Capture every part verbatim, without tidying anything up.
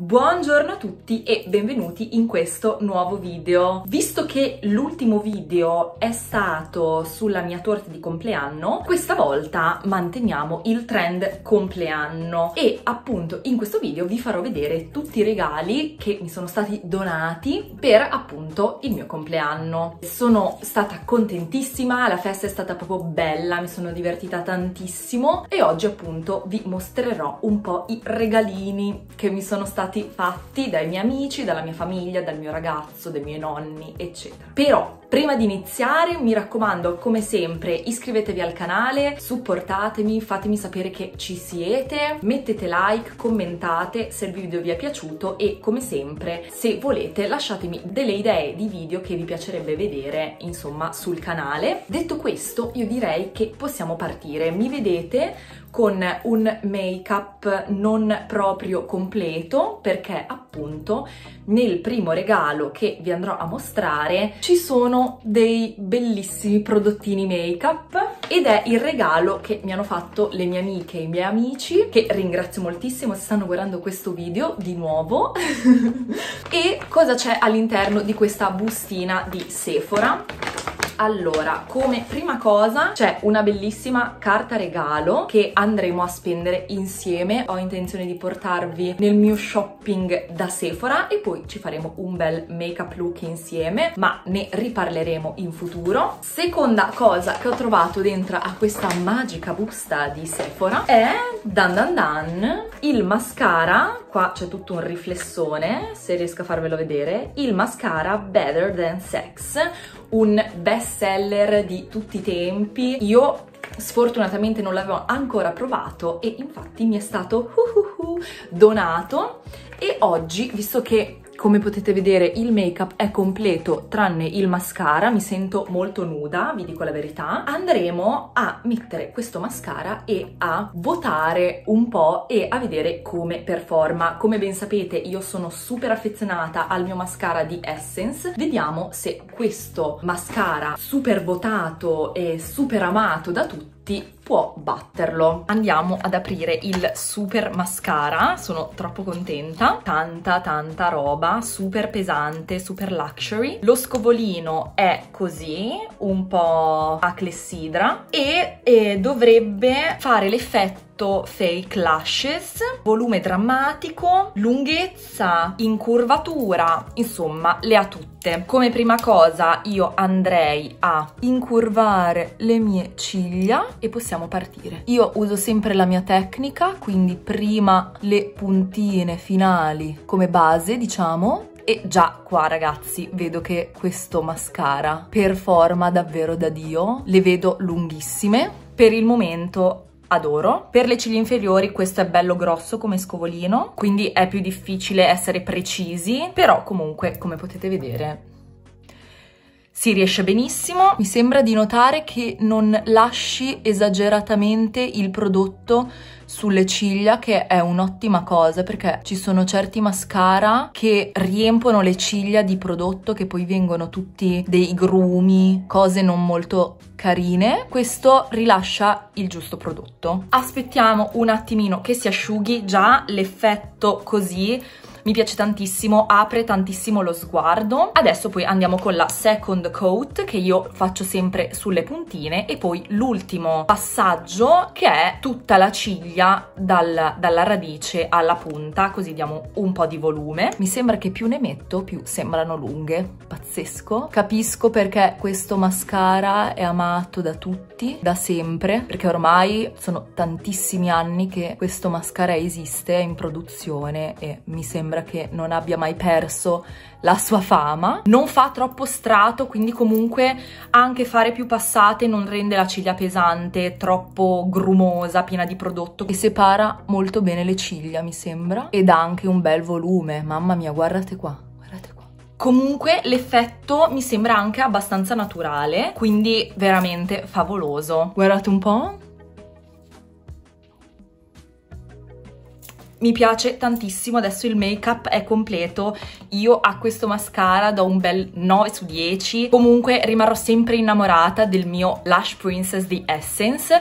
Buongiorno a tutti e benvenuti in questo nuovo video. Visto che l'ultimo video è stato sulla mia torta di compleanno, questa volta manteniamo il trend compleanno e appunto in questo video vi farò vedere tutti i regali che mi sono stati donati per appunto il mio compleanno. Sono stata contentissima, la festa è stata proprio bella, mi sono divertita tantissimo e oggi appunto vi mostrerò un po' i regalini che mi sono stati fatti dai miei amici, dalla mia famiglia, dal mio ragazzo, dai miei nonni, eccetera. Però prima di iniziare mi raccomando, come sempre, iscrivetevi al canale, supportatemi, fatemi sapere che ci siete, mettete like, commentate se il video vi è piaciuto e come sempre, se volete, lasciatemi delle idee di video che vi piacerebbe vedere, insomma, sul canale. Detto questo, io direi che possiamo partire. Mi vedete con un make-up non proprio completo perché appunto nel primo regalo che vi andrò a mostrare ci sono dei bellissimi prodottini make-up ed è il regalo che mi hanno fatto le mie amiche e i miei amici, che ringrazio moltissimo se stanno guardando questo video di nuovo. E cosa c'è all'interno di questa bustina di Sephora? Allora, come prima cosa c'è una bellissima carta regalo che andremo a spendere insieme. Ho intenzione di portarvi nel mio shopping da Sephora e poi ci faremo un bel make-up look insieme, ma ne riparleremo in futuro. Seconda cosa che ho trovato dentro a questa magica busta di Sephora è dan dan dan il mascara. Qua c'è tutto un riflessone, se riesco a farvelo vedere, il mascara Better Than Sex, un best seller di tutti i tempi. Io sfortunatamente non l'avevo ancora provato e infatti mi è stato uh uh uh donato e oggi, visto che come potete vedere il make-up è completo tranne il mascara, mi sento molto nuda, vi dico la verità, andremo a mettere questo mascara e a votare un po' e a vedere come performa. Come ben sapete io sono super affezionata al mio mascara di Essence, vediamo se questo mascara super votato e super amato da tutti può batterlo. Andiamo ad aprire il super mascara, sono troppo contenta, tanta tanta roba, super pesante, super luxury. Lo scovolino è così, un po' a clessidra e, e dovrebbe fare l'effetto fake lashes, volume drammatico, lunghezza, incurvatura, insomma le ha tutte. Come prima cosa io andrei a incurvare le mie ciglia e possiamo partire. Io uso sempre la mia tecnica, quindi prima le puntine finali come base, diciamo. E già qua ragazzi vedo che questo mascara performa davvero da Dio, le vedo lunghissime, per il momento adoro. Per le ciglia inferiori questo è bello grosso come scovolino, quindi è più difficile essere precisi, però comunque come potete vedere si riesce benissimo. Mi sembra di notare che non lasci esageratamente il prodotto sulle ciglia, che è un'ottima cosa perché ci sono certi mascara che riempono le ciglia di prodotto che poi vengono tutti dei grumi, cose non molto carine. Questo rilascia il giusto prodotto. Aspettiamo un attimino che si asciughi, già l'effetto così mi piace tantissimo, apre tantissimo lo sguardo. Adesso poi andiamo con la second coat che io faccio sempre sulle puntine e poi l'ultimo passaggio che è tutta la ciglia dal, dalla radice alla punta, così diamo un po' di volume. Mi sembra che più ne metto più sembrano lunghe, pazzesco. Capisco perché questo mascara è amato da tutti, da sempre, perché ormai sono tantissimi anni che questo mascara esiste, è in produzione e mi sembra che non abbia mai perso la sua fama. Non fa troppo strato, quindi comunque anche fare più passate non rende la ciglia pesante, troppo grumosa, piena di prodotto, e separa molto bene le ciglia mi sembra, ed ha anche un bel volume. Mamma mia, guardate qua, guardate qua. Comunque l'effetto mi sembra anche abbastanza naturale, quindi veramente favoloso. Guardate un po'. Mi piace tantissimo, adesso il make-up è completo, io a questo mascara do un bel nove su dieci, comunque rimarrò sempre innamorata del mio Lash Princess di Essence,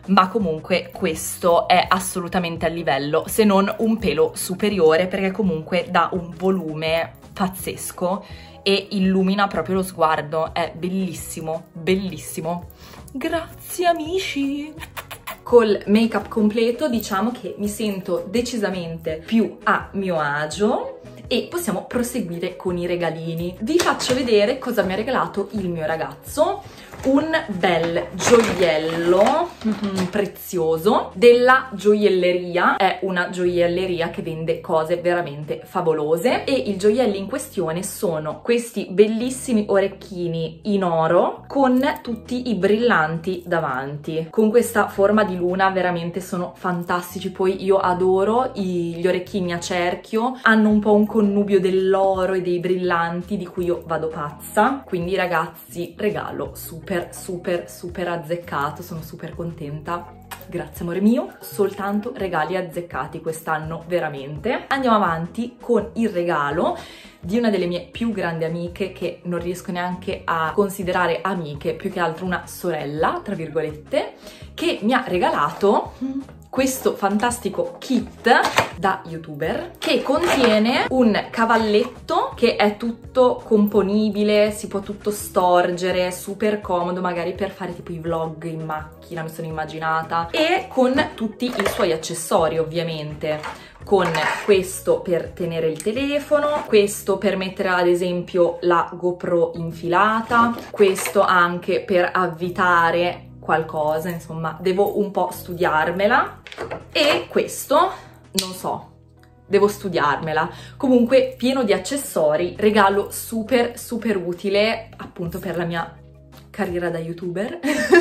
ma comunque questo è assolutamente a livello, se non un pelo superiore, perché comunque dà un volume pazzesco e illumina proprio lo sguardo, è bellissimo, bellissimo. Grazie amici! Col make up completo diciamo che mi sento decisamente più a mio agio e possiamo proseguire con i regalini. Vi faccio vedere cosa mi ha regalato il mio ragazzo. Un bel gioiello mm, prezioso della gioielleria. È una gioielleria che vende cose veramente favolose e i gioielli in questione sono questi bellissimi orecchini in oro con tutti i brillanti davanti, con questa forma di luna. Veramente sono fantastici. Poi io adoro i, gli orecchini a cerchio, hanno un po' un connubio dell'oro e dei brillanti di cui io vado pazza, quindi ragazzi regalo super super super azzeccato, sono super contenta. Grazie amore mio, soltanto regali azzeccati quest'anno veramente. Andiamo avanti con il regalo di una delle mie più grandi amiche, che non riesco neanche a considerare amiche, più che altro una sorella tra virgolette, che mi ha regalato questo fantastico kit da youtuber che contiene un cavalletto che è tutto componibile, si può tutto storgere, super comodo magari per fare tipo i vlog in macchina, mi sono immaginata, e con tutti i suoi accessori ovviamente, con questo per tenere il telefono, questo per mettere ad esempio la GoPro infilata, questo anche per avvitare qualcosa, insomma devo un po' studiarmela, e questo non so, devo studiarmela. Comunque pieno di accessori, regalo super super utile appunto per la mia carriera da youtuber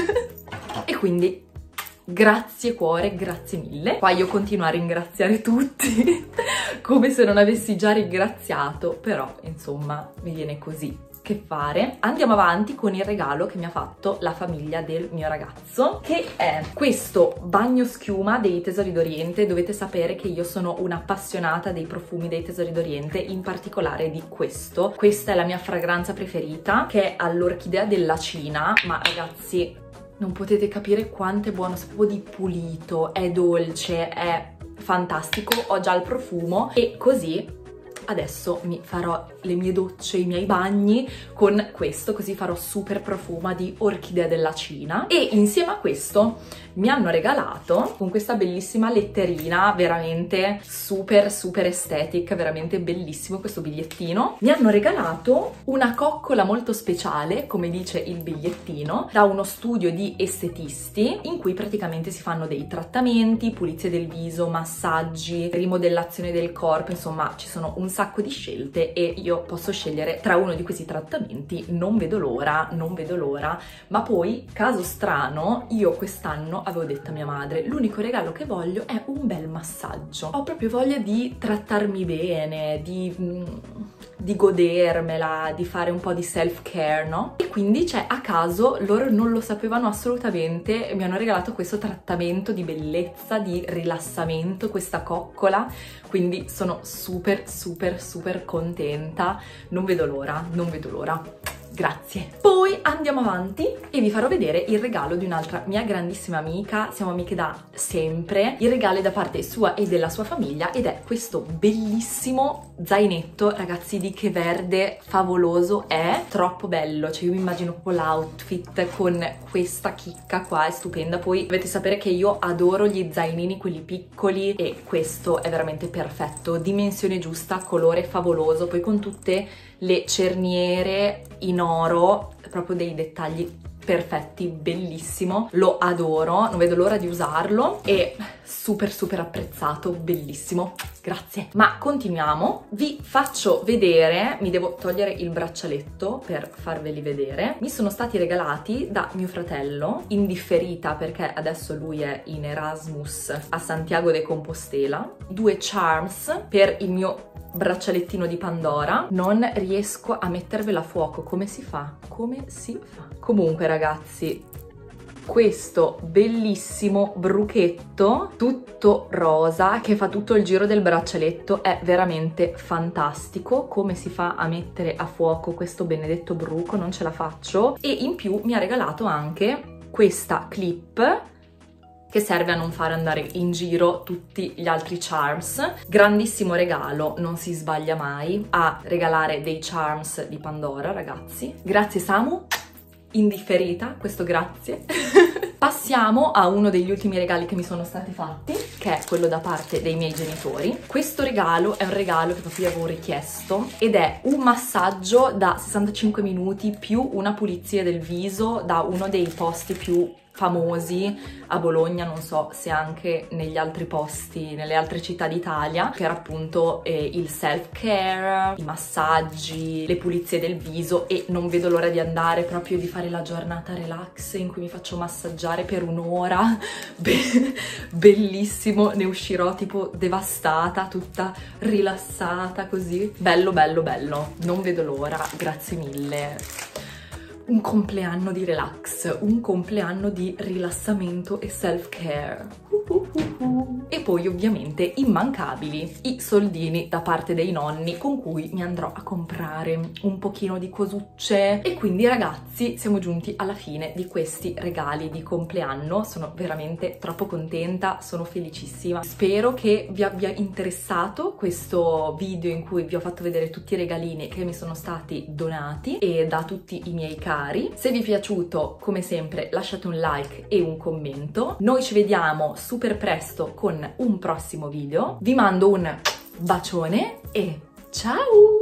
e quindi grazie cuore, grazie mille. Qua io continuo a ringraziare tutti come se non avessi già ringraziato, però insomma mi viene così. Che fare? Andiamo avanti con il regalo che mi ha fatto la famiglia del mio ragazzo, che è questo bagno schiuma dei Tesori d'Oriente. Dovete sapere che io sono un'appassionata dei profumi dei Tesori d'Oriente, in particolare di questo. Questa è la mia fragranza preferita, che è all'orchidea della Cina, ma ragazzi non potete capire quanto è buono, è proprio di pulito, è dolce, è fantastico. Ho già il profumo e così adesso mi farò le mie docce, i miei bagni con questo, così farò super profuma di orchidea della Cina. E insieme a questo mi hanno regalato con questa bellissima letterina, veramente super super estetica, veramente bellissimo questo bigliettino. Mi hanno regalato una coccola molto speciale, come dice il bigliettino, da uno studio di estetisti in cui praticamente si fanno dei trattamenti, pulizie del viso, massaggi, rimodellazione del corpo, insomma ci sono un sacco di scelte e io posso scegliere tra uno di questi trattamenti. Non vedo l'ora, non vedo l'ora. Ma poi, caso strano, io quest'anno avevo detto a mia madre: l'unico regalo che voglio è un bel massaggio. Ho proprio voglia di trattarmi bene, di, di godermela, di fare un po' di self-care, no? E quindi, cioè, a caso, loro non lo sapevano assolutamente, mi hanno regalato questo trattamento di bellezza, di rilassamento, questa coccola, quindi sono super super super contenta, non vedo l'ora, non vedo l'ora. Grazie. Poi andiamo avanti e vi farò vedere il regalo di un'altra mia grandissima amica, siamo amiche da sempre. Il regalo è da parte sua e della sua famiglia ed è questo bellissimo zainetto, ragazzi, di che verde favoloso, è troppo bello, cioè io mi immagino proprio l'outfit con questa chicca qua, è stupenda. Poi dovete sapere che io adoro gli zainini, quelli piccoli, e questo è veramente perfetto, dimensione giusta, colore favoloso, poi con tutte le cerniere in oro, proprio dei dettagli perfetti, bellissimo, lo adoro, non vedo l'ora di usarlo e super super apprezzato, bellissimo, grazie. Ma continuiamo, vi faccio vedere, mi devo togliere il braccialetto per farveli vedere. Mi sono stati regalati da mio fratello in differita perché adesso lui è in Erasmus a Santiago de Compostela, due charms per il mio braccialettino di Pandora. Non riesco a mettervela a fuoco, come si fa? Come si fa? Comunque ragazzi, questo bellissimo bruchetto tutto rosa che fa tutto il giro del braccialetto è veramente fantastico. Come si fa a mettere a fuoco questo benedetto bruco? Non ce la faccio. E in più mi ha regalato anche questa clip che serve a non fare andare in giro tutti gli altri charms. Grandissimo regalo, non si sbaglia mai a regalare dei charms di Pandora, ragazzi. Grazie Samu, indifferita questo grazie. Passiamo a uno degli ultimi regali che mi sono stati fatti, che è quello da parte dei miei genitori. Questo regalo è un regalo che proprio avevo richiesto ed è un massaggio da sessantacinque minuti più una pulizia del viso da uno dei posti più famosi a Bologna, non so se anche negli altri posti, nelle altre città d'Italia, che era appunto eh, il self-care, i massaggi, le pulizie del viso, e non vedo l'ora di andare proprio di fare la giornata relax in cui mi faccio massaggiare per un'ora. Be bellissimo, ne uscirò tipo devastata, tutta rilassata così. Bello, bello, bello, non vedo l'ora, grazie mille. Un compleanno di relax, un compleanno di rilassamento e self-care. Uh, uh, uh, uh. E poi ovviamente immancabili i soldini da parte dei nonni con cui mi andrò a comprare un pochino di cosucce. E quindi ragazzi siamo giunti alla fine di questi regali di compleanno, sono veramente troppo contenta, sono felicissima. Spero che vi abbia interessato questo video in cui vi ho fatto vedere tutti i regalini che mi sono stati donati e da tutti i miei cari. Se vi è piaciuto, come sempre, lasciate un like e un commento. Noi ci vediamo super presto con un prossimo video. Vi mando un bacione e ciao!